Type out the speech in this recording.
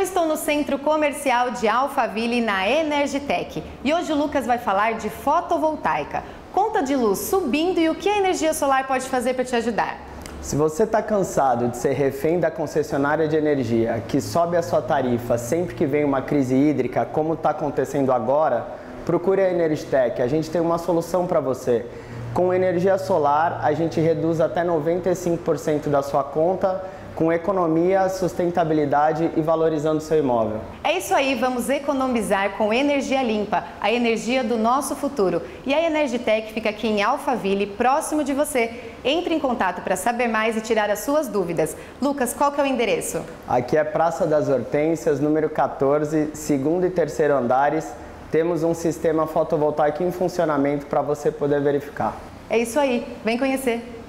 Eu estou no Centro Comercial de Alphaville, na Energitec. E hoje o Lucas vai falar de fotovoltaica. Conta de luz subindo e o que a energia solar pode fazer para te ajudar. Se você está cansado de ser refém da concessionária de energia, que sobe a sua tarifa sempre que vem uma crise hídrica, como está acontecendo agora, procure a Energitec. A gente tem uma solução para você. Com energia solar, a gente reduz até 95% da sua conta, com economia, sustentabilidade e valorizando seu imóvel. É isso aí, vamos economizar com energia limpa, a energia do nosso futuro. E a Energitec fica aqui em Alphaville, próximo de você. Entre em contato para saber mais e tirar as suas dúvidas. Lucas, qual que é o endereço? Aqui é Praça das Hortênsias, número 14, segundo e terceiro andares. Temos um sistema fotovoltaico em funcionamento para você poder verificar. É isso aí, vem conhecer!